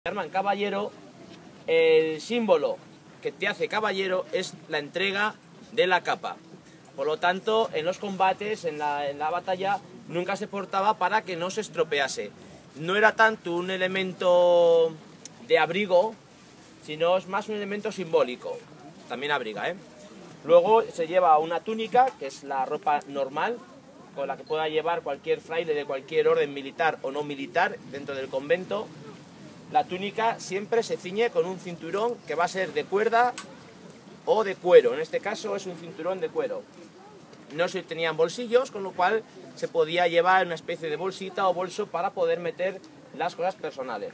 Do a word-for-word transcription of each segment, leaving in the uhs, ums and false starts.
arma en caballero, el símbolo que te hace caballero es la entrega de la capa. Por lo tanto, en los combates, en la, en la batalla, nunca se portaba para que no se estropease. No era tanto un elemento de abrigo, sino es más un elemento simbólico. También abriga, ¿eh? Luego se lleva una túnica, que es la ropa normal, con la que pueda llevar cualquier fraile de cualquier orden militar o no militar dentro del convento. La túnica siempre se ciñe con un cinturón que va a ser de cuerda o de cuero. En este caso es un cinturón de cuero. No se tenían bolsillos, con lo cual se podía llevar una especie de bolsita o bolso para poder meter las cosas personales.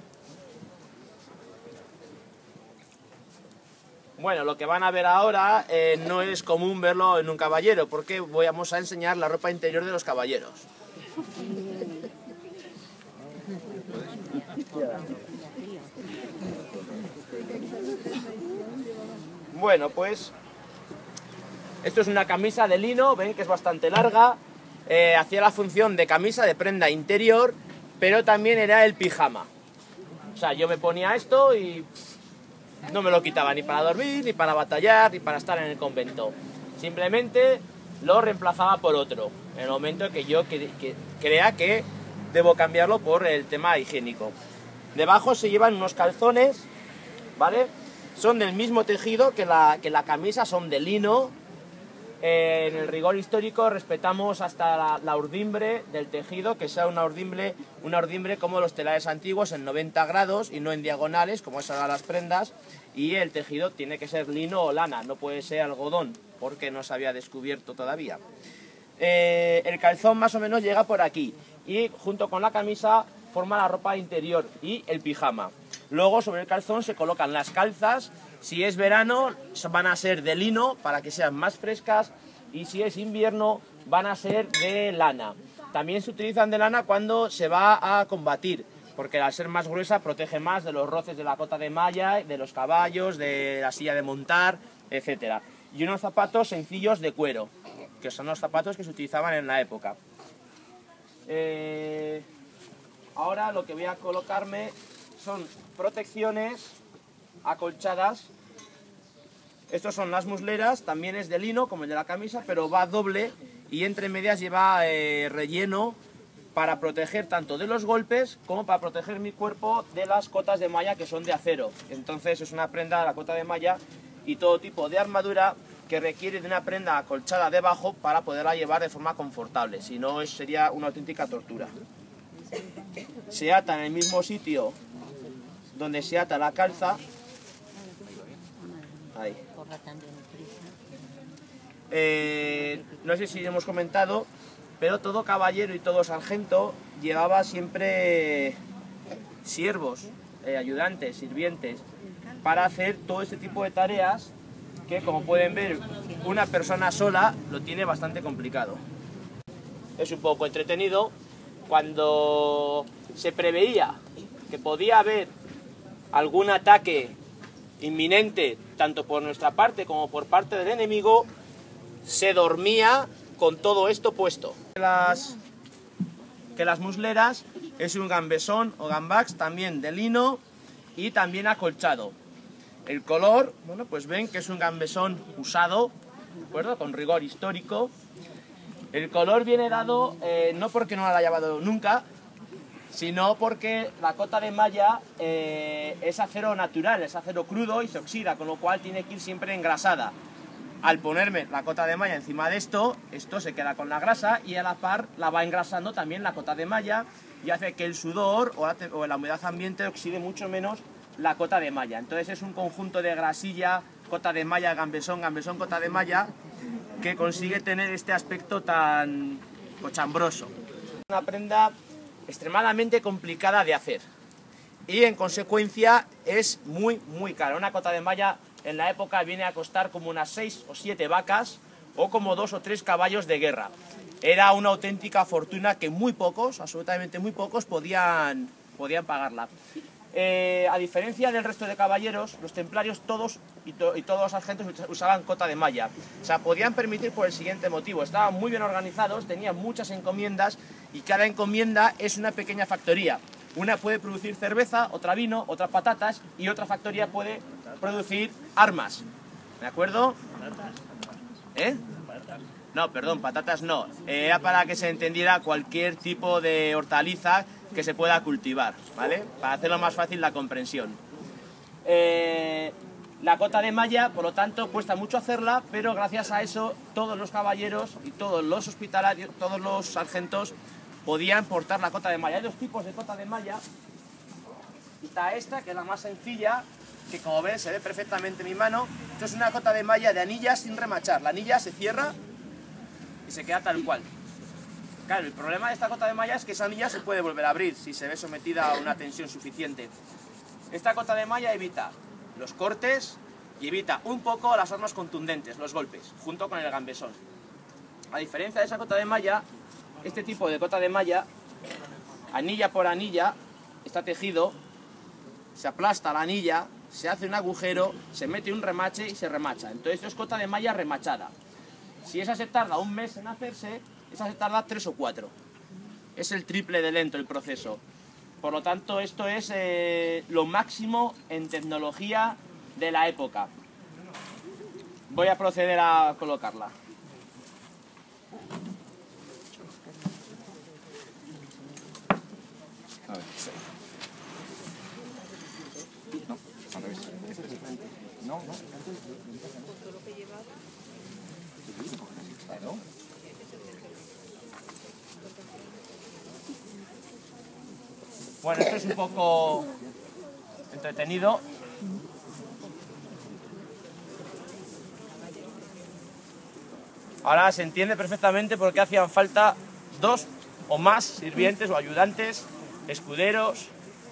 Bueno, lo que van a ver ahora eh, no es común verlo en un caballero, porque vamos a enseñar la ropa interior de los caballeros. Bueno, pues esto es una camisa de lino, ven que es bastante larga, eh, hacía la función de camisa de prenda interior, pero también era el pijama. O sea, yo me ponía esto y no me lo quitaba ni para dormir, ni para batallar, ni para estar en el convento. Simplemente lo reemplazaba por otro, en el momento que yo que, que crea que debo cambiarlo por el tema higiénico. Debajo se llevan unos calzones, ¿vale? Son del mismo tejido que la, que la camisa, son de lino. Eh, en el rigor histórico respetamos hasta la, la urdimbre del tejido, que sea una urdimbre, una urdimbre como los telares antiguos en noventa grados y no en diagonales, como es ahora las prendas. Y el tejido tiene que ser lino o lana, no puede ser algodón, porque no se había descubierto todavía. Eh, el calzón más o menos llega por aquí y junto con la camisa forma la ropa interior y el pijama. Luego sobre el calzón se colocan las calzas. Si es verano van a ser de lino para que sean más frescas, y si es invierno van a ser de lana. También se utilizan de lana cuando se va a combatir, porque al ser más gruesa protege más de los roces de la cota de malla, de los caballos, de la silla de montar, etcétera. Y unos zapatos sencillos de cuero, que son los zapatos que se utilizaban en la época. Eh, ahora lo que voy a colocarme son protecciones acolchadas. Estos son las musleras, también es de lino como el de la camisa, pero va doble y entre medias lleva eh, relleno para proteger tanto de los golpes como para proteger mi cuerpo de las cotas de malla, que son de acero. Entonces es una prenda, la cota de malla, y todo tipo de armadura que requiere de una prenda acolchada debajo para poderla llevar de forma confortable, si no sería una auténtica tortura. Se ata en el mismo sitio donde se ata la calza. Ahí. Eh, no sé si hemos comentado, pero todo caballero y todo sargento llevaba siempre siervos, eh, ayudantes, sirvientes, para hacer todo este tipo de tareas que, como pueden ver, una persona sola lo tiene bastante complicado. Es un poco entretenido cuando se preveía que podía haber algún ataque inminente, tanto por nuestra parte como por parte del enemigo, se dormía con todo esto puesto. Las, que las musleras es un gambesón o gambax también de lino y también acolchado. El color, bueno, pues ven que es un gambesón usado, ¿de acuerdo? Con rigor histórico. El color viene dado eh, no porque no la haya llevado nunca, sino porque la cota de malla eh, es acero natural, es acero crudo y se oxida, con lo cual tiene que ir siempre engrasada. Al ponerme la cota de malla encima de esto, esto se queda con la grasa y a la par la va engrasando también la cota de malla y hace que el sudor o la, o la humedad ambiente oxide mucho menos la cota de malla. Entonces es un conjunto de grasilla, cota de malla, gambesón, gambesón, cota de malla, que consigue tener este aspecto tan cochambroso. Una prenda extremadamente complicada de hacer y en consecuencia es muy muy cara. Una cota de malla en la época viene a costar como unas seis o siete vacas o como dos o tres caballos de guerra. Era una auténtica fortuna que muy pocos, absolutamente muy pocos, podían, podían pagarla. Eh, a diferencia del resto de caballeros, los templarios todos y, to y todos los sargentos usaban cota de malla. O sea, podían permitir por el siguiente motivo: estaban muy bien organizados, tenían muchas encomiendas y cada encomienda es una pequeña factoría. Una puede producir cerveza, otra vino, otra patatas y otra factoría puede producir armas. ¿De acuerdo? ¿Eh? No, perdón, patatas no. Era para que se entendiera cualquier tipo de hortaliza que se pueda cultivar, ¿vale? Para hacerlo más fácil la comprensión. Eh, la cota de malla, por lo tanto, cuesta mucho hacerla, pero gracias a eso todos los caballeros y todos los hospitalarios, todos los sargentos podían portar la cota de malla. Hay dos tipos de cota de malla. Está esta, que es la más sencilla, que como ven se ve perfectamente en mi mano. Esto es una cota de malla de anilla sin remachar. La anilla se cierra y se queda tal cual. Claro, el problema de esta cota de malla es que esa anilla se puede volver a abrir si se ve sometida a una tensión suficiente. Esta cota de malla evita los cortes y evita un poco las armas contundentes, los golpes, junto con el gambesón. A diferencia de esa cota de malla, este tipo de cota de malla, anilla por anilla, está tejido, se aplasta la anilla, se hace un agujero, se mete un remache y se remacha. Entonces esto es cota de malla remachada. Si esa se tarda un mes en hacerse, esa se tarda tres o cuatro. Es el triple de lento el proceso. Por lo tanto, esto es eh, lo máximo en tecnología de la época. Voy a proceder a colocarla. A ver, sí. No, al revés. No, no. Claro. Bueno, esto es un poco entretenido. Ahora se entiende perfectamente por qué hacían falta dos o más sirvientes o ayudantes, escuderos.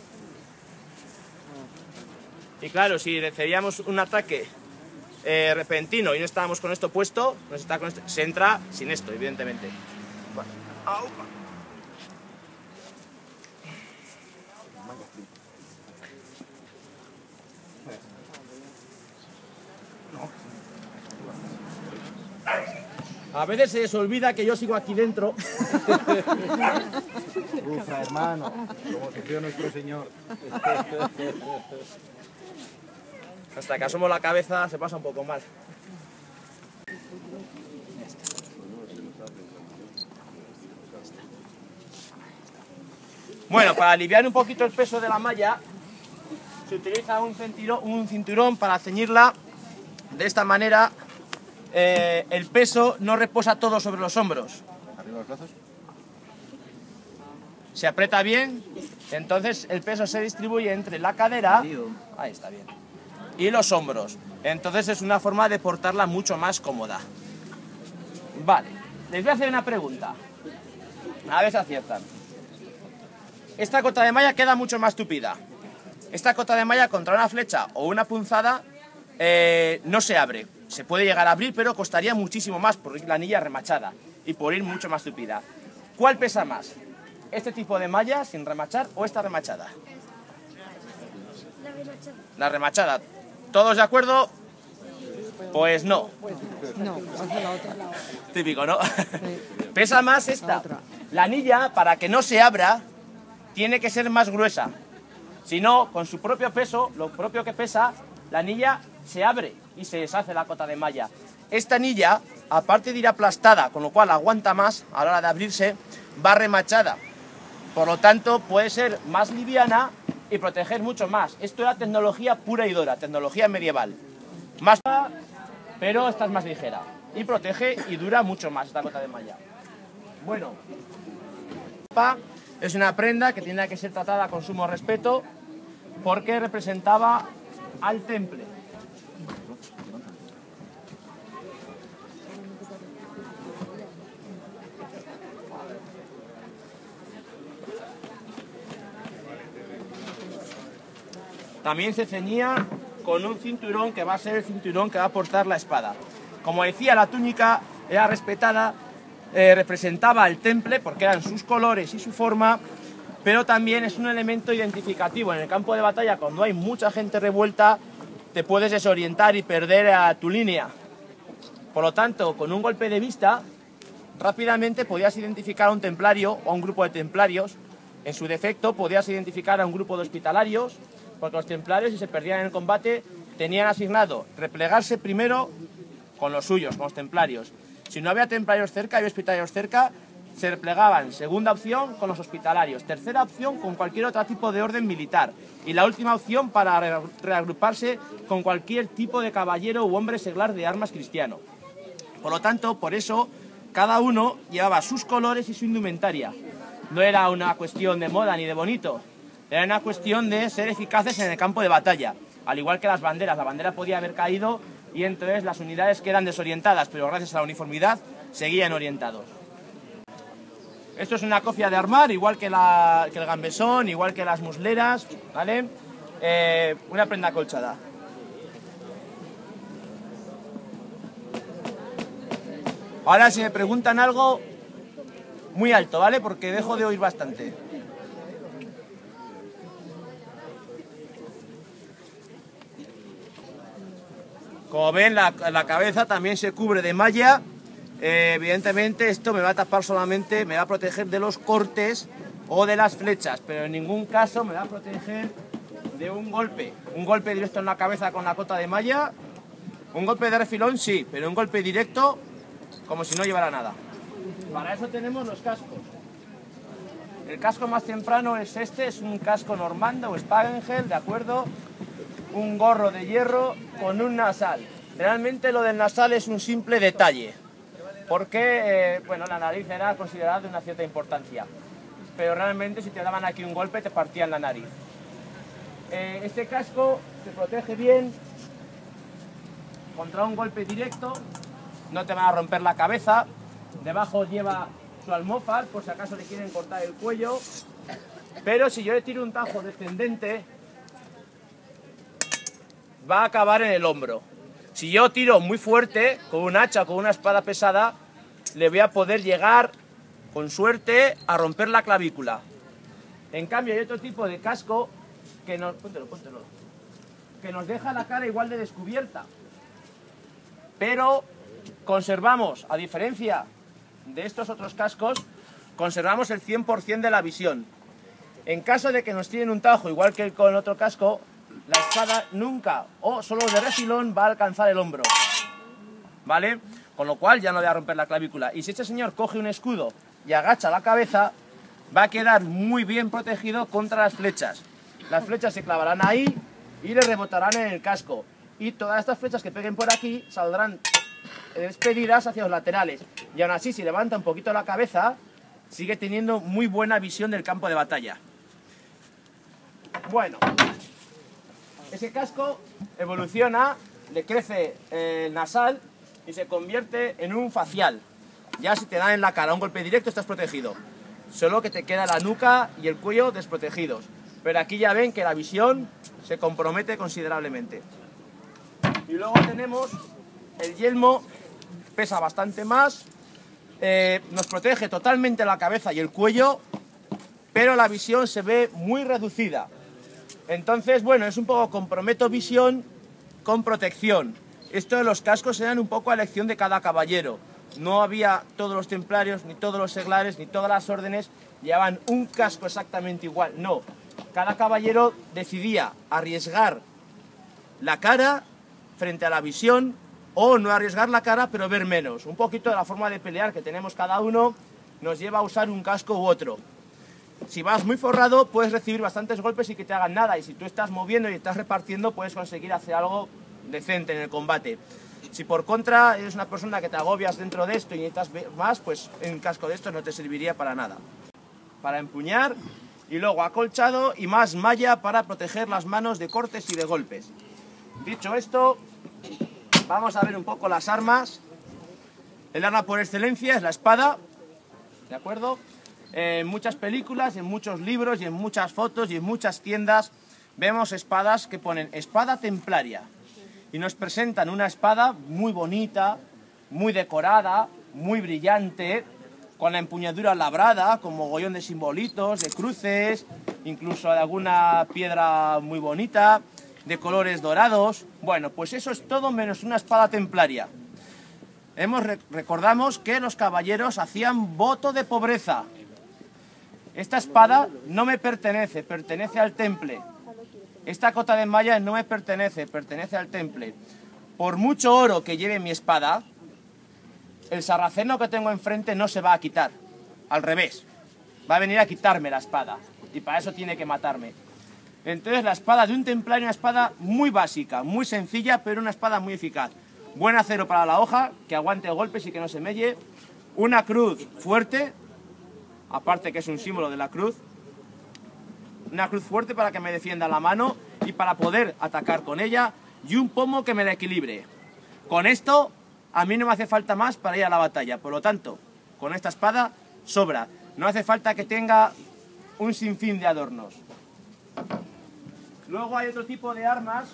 Y claro, si recibíamos un ataque eh, repentino y no estábamos con esto puesto, no se, está con esto, se entra sin esto, evidentemente. Bueno, aupa. A veces se les olvida que yo sigo aquí dentro. Ufa, hermano, como sufrió nuestro Señor. Hasta que asomo la cabeza se pasa un poco mal. Bueno, para aliviar un poquito el peso de la malla, se utiliza un cinturón, un cinturón para ceñirla. De esta manera, eh, el peso no reposa todo sobre los hombros. Arriba los brazos. Se aprieta bien, entonces el peso se distribuye entre la cadera, ahí está bien, y los hombros. Entonces es una forma de portarla mucho más cómoda. Vale, les voy a hacer una pregunta. A ver si aciertan. Esta cota de malla queda mucho más tupida. Esta cota de malla contra una flecha o una punzada eh, no se abre. Se puede llegar a abrir, pero costaría muchísimo más por ir la anilla remachada y por ir mucho más tupida. ¿Cuál pesa más? ¿Este tipo de malla sin remachar o esta remachada? La remachada. La remachada. ¿Todos de acuerdo? Pues no. No, hace la otra. Típico, ¿no? Pesa más esta. La anilla, para que no se abra, tiene que ser más gruesa. Si no, con su propio peso, lo propio que pesa, la anilla se abre y se deshace la cota de malla. Esta anilla, aparte de ir aplastada, con lo cual aguanta más a la hora de abrirse, va remachada. Por lo tanto, puede ser más liviana y proteger mucho más. Esto era tecnología pura y dura, tecnología medieval. Más, pero esta es más ligera. Y protege y dura mucho más esta cota de malla. Bueno, es una prenda que tiene que ser tratada con sumo respeto porque representaba al temple. También se ceñía con un cinturón que va a ser el cinturón que va a portar la espada. Como decía, la túnica era respetada, eh, representaba el temple porque eran sus colores y su forma, pero también es un elemento identificativo. En el campo de batalla, cuando hay mucha gente revuelta, te puedes desorientar y perder a tu línea. Por lo tanto, con un golpe de vista, rápidamente podías identificar a un templario o a un grupo de templarios En su defecto podías identificar a un grupo de hospitalarios, porque los templarios, si se perdían en el combate, tenían asignado replegarse primero con los suyos, con los templarios. Si no había templarios cerca, había hospitalarios cerca, se replegaban. Segunda opción, con los hospitalarios. Tercera opción, con cualquier otro tipo de orden militar. Y la última opción, para reagruparse con cualquier tipo de caballero u hombre seglar de armas cristiano. Por lo tanto, por eso, cada uno llevaba sus colores y su indumentaria. No era una cuestión de moda ni de bonito, era una cuestión de ser eficaces en el campo de batalla. Al igual que las banderas, la bandera podía haber caído y entonces las unidades quedan desorientadas, pero gracias a la uniformidad seguían orientados. Esto es una cofia de armar, igual que, la, que el gambesón, igual que las musleras, ¿vale? Eh, una prenda acolchada. Ahora, si me preguntan algo, muy alto, ¿vale? Porque dejo de oír bastante. Como ven, la, la cabeza también se cubre de malla. Eh, evidentemente esto me va a tapar solamente, me va a proteger de los cortes o de las flechas, pero en ningún caso me va a proteger de un golpe. Un golpe directo en la cabeza con la cota de malla, un golpe de refilón sí, pero un golpe directo como si no llevara nada. Para eso tenemos los cascos. El casco más temprano es este, es un casco normando o Spangel, ¿de acuerdo? Un gorro de hierro con un nasal. Realmente lo del nasal es un simple detalle, porque eh, bueno, la nariz era considerada de una cierta importancia, pero realmente si te daban aquí un golpe te partían la nariz. Eh, este casco te protege bien contra un golpe directo, no te van a romper la cabeza. Debajo lleva su almófar por si acaso le quieren cortar el cuello, pero si yo le tiro un tajo descendente va a acabar en el hombro. Si yo tiro muy fuerte, con un hacha o con una espada pesada, le voy a poder llegar, con suerte, a romper la clavícula. En cambio, hay otro tipo de casco que nos, póntelo, póntelo, que nos deja la cara igual de descubierta. Pero conservamos, a diferencia de estos otros cascos, conservamos el cien por cien de la visión. En caso de que nos tiren un tajo, igual que con el otro casco, la espada nunca, o solo de refilón, va a alcanzar el hombro, ¿vale? Con lo cual ya no le va a romper la clavícula. Y si este señor coge un escudo y agacha la cabeza, va a quedar muy bien protegido contra las flechas. Las flechas se clavarán ahí y le rebotarán en el casco. Y todas estas flechas que peguen por aquí saldrán despedidas hacia los laterales. Y aún así, si levanta un poquito la cabeza, sigue teniendo muy buena visión del campo de batalla. Bueno, ese casco evoluciona, le crece el nasal y se convierte en un facial. Ya si te dan en la cara un golpe directo estás protegido. Solo que te queda la nuca y el cuello desprotegidos. Pero aquí ya ven que la visión se compromete considerablemente. Y luego tenemos el yelmo, pesa bastante más, eh, nos protege totalmente la cabeza y el cuello, pero la visión se ve muy reducida. Entonces, bueno, es un poco comprometo visión con protección. Esto de los cascos eran un poco a elección de cada caballero. No había todos los templarios, ni todos los seglares, ni todas las órdenes llevaban un casco exactamente igual. No, cada caballero decidía arriesgar la cara frente a la visión o no arriesgar la cara pero ver menos. Un poquito de la forma de pelear que tenemos cada uno nos lleva a usar un casco u otro. Si vas muy forrado puedes recibir bastantes golpes y que te hagan nada, y si tú estás moviendo y estás repartiendo puedes conseguir hacer algo decente en el combate. Si por contra eres una persona que te agobias dentro de esto y necesitas más, pues un casco de estos no te serviría para nada. Para empuñar, y luego acolchado y más malla para proteger las manos de cortes y de golpes. Dicho esto, vamos a ver un poco las armas. El arma por excelencia es la espada, ¿de acuerdo? En muchas películas, en muchos libros y en muchas fotos y en muchas tiendas vemos espadas que ponen espada templaria y nos presentan una espada muy bonita, muy decorada, muy brillante, con la empuñadura labrada, con mogollón de simbolitos, de cruces, incluso de alguna piedra muy bonita, de colores dorados. Bueno, pues eso es todo menos una espada templaria. Hemos, recordamos que los caballeros hacían voto de pobreza. Esta espada no me pertenece, pertenece al temple. Esta cota de malla no me pertenece, pertenece al temple. Por mucho oro que lleve mi espada, el sarraceno que tengo enfrente no se va a quitar. Al revés, va a venir a quitarme la espada. Y para eso tiene que matarme. Entonces la espada de un templario es una espada muy básica, muy sencilla, pero una espada muy eficaz. Buen acero para la hoja, que aguante golpes y que no se melle. Una cruz fuerte, aparte que es un símbolo de la cruz. Una cruz fuerte para que me defienda la mano y para poder atacar con ella. Y un pomo que me la equilibre. Con esto, a mí no me hace falta más para ir a la batalla. Por lo tanto, con esta espada sobra. No hace falta que tenga un sinfín de adornos. Luego hay otro tipo de armas,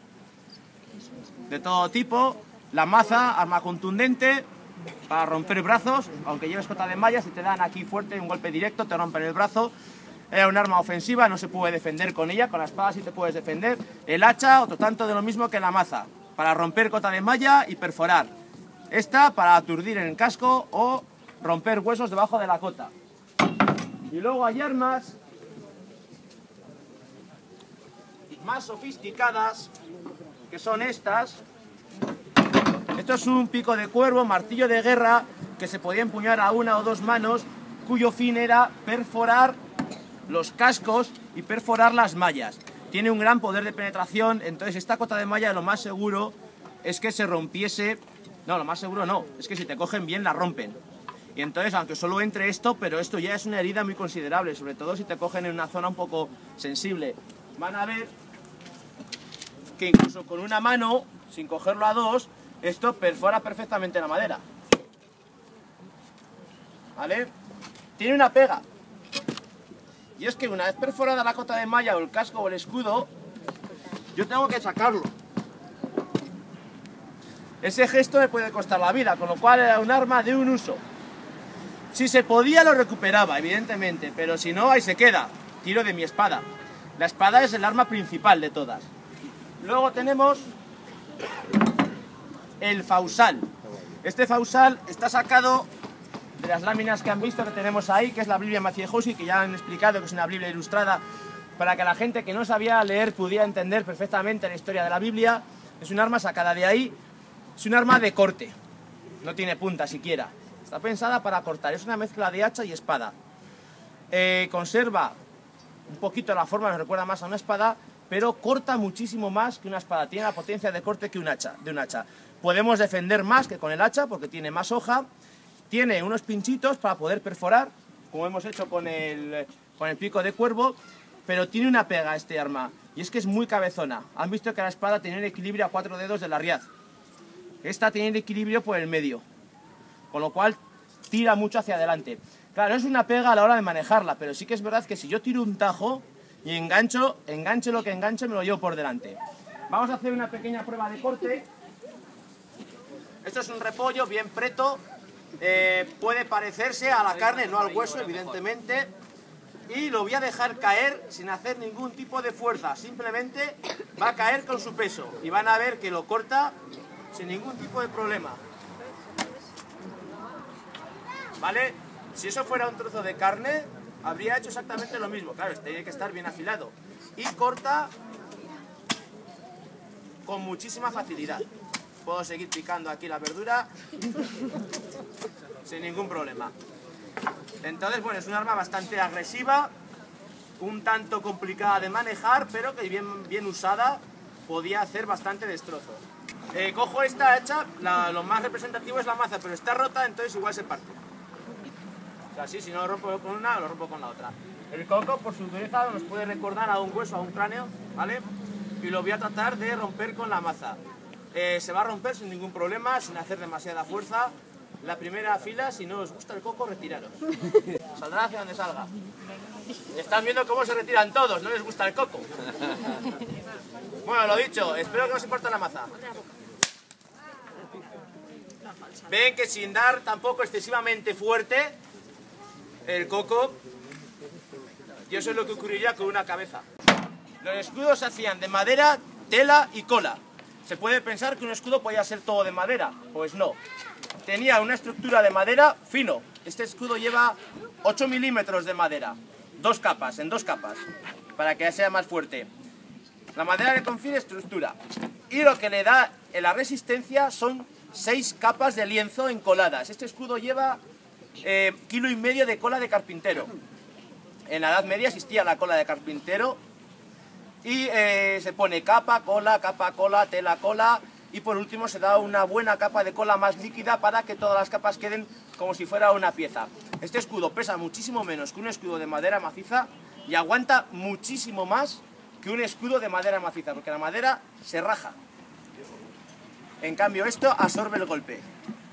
de todo tipo. La maza, arma contundente, para romper brazos. Aunque lleves cota de malla, si te dan aquí fuerte un golpe directo, te rompen el brazo. Es un arma ofensiva, no se puede defender con ella. Con la espada sí te puedes defender. El hacha, otro tanto de lo mismo que la maza, para romper cota de malla y perforar. Esta para aturdir en el casco o romper huesos debajo de la cota. Y luego hay armas más sofisticadas, que son estas. Esto es un pico de cuervo, martillo de guerra, que se podía empuñar a una o dos manos, cuyo fin era perforar los cascos y perforar las mallas. Tiene un gran poder de penetración, entonces esta cota de malla lo más seguro es que se rompiese. No, lo más seguro no, es que si te cogen bien la rompen. Y entonces, aunque solo entre esto, pero esto ya es una herida muy considerable, sobre todo si te cogen en una zona un poco sensible. Van a ver que incluso con una mano, sin cogerlo a dos, esto perfora perfectamente la madera. ¿Vale? Tiene una pega. Y es que una vez perforada la cota de malla o el casco o el escudo, yo tengo que sacarlo. Ese gesto me puede costar la vida, con lo cual era un arma de un uso. Si se podía lo recuperaba, evidentemente, pero si no, ahí se queda. Tiro de mi espada. La espada es el arma principal de todas. Luego tenemos el fausal. Este fausal está sacado de las láminas que han visto que tenemos ahí, que es la Biblia Maciejowski, que ya han explicado que es una Biblia ilustrada para que la gente que no sabía leer pudiera entender perfectamente la historia de la Biblia. Es un arma sacada de ahí, es un arma de corte, no tiene punta siquiera. Está pensada para cortar, es una mezcla de hacha y espada. Eh, conserva un poquito la forma, nos recuerda más a una espada, pero corta muchísimo más que una espada. Tiene la potencia de corte que un hacha, de un hacha. Podemos defender más que con el hacha porque tiene más hoja. Tiene unos pinchitos para poder perforar, como hemos hecho con el, con el pico de cuervo, pero tiene una pega este arma, y es que es muy cabezona. Han visto que la espada tiene el equilibrio a cuatro dedos de la riaz. Esta tiene el equilibrio por el medio, con lo cual tira mucho hacia adelante. Claro, es una pega a la hora de manejarla, pero sí que es verdad que si yo tiro un tajo y engancho, enganche lo que enganche, me lo llevo por delante. Vamos a hacer una pequeña prueba de corte. Esto es un repollo bien preto. Eh, puede parecerse a la carne, no al hueso, evidentemente. Y lo voy a dejar caer sin hacer ningún tipo de fuerza. Simplemente va a caer con su peso. Y van a ver que lo corta sin ningún tipo de problema. ¿Vale? Si eso fuera un trozo de carne, habría hecho exactamente lo mismo. Claro, tiene que estar bien afilado. Y corta con muchísima facilidad. Puedo seguir picando aquí la verdura sin ningún problema. Entonces, bueno, es un arma bastante agresiva, un tanto complicada de manejar, pero que bien, bien usada podía hacer bastante destrozo. Eh, cojo esta hacha, la, lo más representativo es la maza, pero está rota, entonces igual se parte. O sea, sí, si no lo rompo con una, lo rompo con la otra. El coco, por su dureza, nos puede recordar a un hueso, a un cráneo, ¿vale? Y lo voy a tratar de romper con la maza. Eh, se va a romper sin ningún problema, sin hacer demasiada fuerza. La primera fila, si no os gusta el coco, retiraros. Saldrá hacia donde salga. Están viendo cómo se retiran todos, no les gusta el coco. Bueno, lo dicho, espero que no os importe la maza. Ven que sin dar tampoco excesivamente fuerte el coco, y eso es lo que ocurriría con una cabeza. Los escudos se hacían de madera, tela y cola. Se puede pensar que un escudo podía ser todo de madera, pues no. Tenía una estructura de madera fino. Este escudo lleva ocho milímetros de madera. dos capas, en dos capas, para que sea más fuerte. La madera le confiere estructura y lo que le da la resistencia son seis capas de lienzo encoladas. Este escudo lleva eh, kilo y medio de cola de carpintero. En la Edad Media existía la cola de carpintero y eh, se pone capa, cola, capa, cola, tela, cola y por último se da una buena capa de cola más líquida para que todas las capas queden como si fuera una pieza. Este escudo pesa muchísimo menos que un escudo de madera maciza y aguanta muchísimo más que un escudo de madera maciza, porque la madera se raja. En cambio esto absorbe el golpe.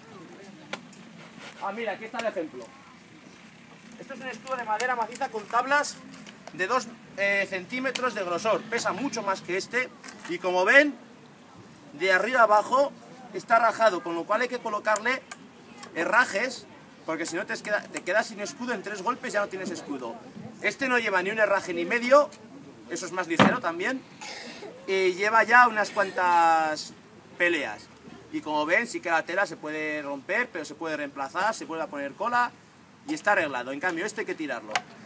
Ah, mira, aquí está el ejemplo. Esto es un escudo de madera maciza con tablas de dos eh, centímetros de grosor. Pesa mucho más que este y como ven, de arriba abajo está rajado, con lo cual hay que colocarle herrajes, porque si no te, queda, te quedas sin escudo, en tres golpes ya no tienes escudo. Este no lleva ni un herraje ni medio, eso es más ligero también, y lleva ya unas cuantas peleas. Y como ven, sí que la tela se puede romper, pero se puede reemplazar, se vuelve a poner cola y está arreglado. En cambio, este hay que tirarlo.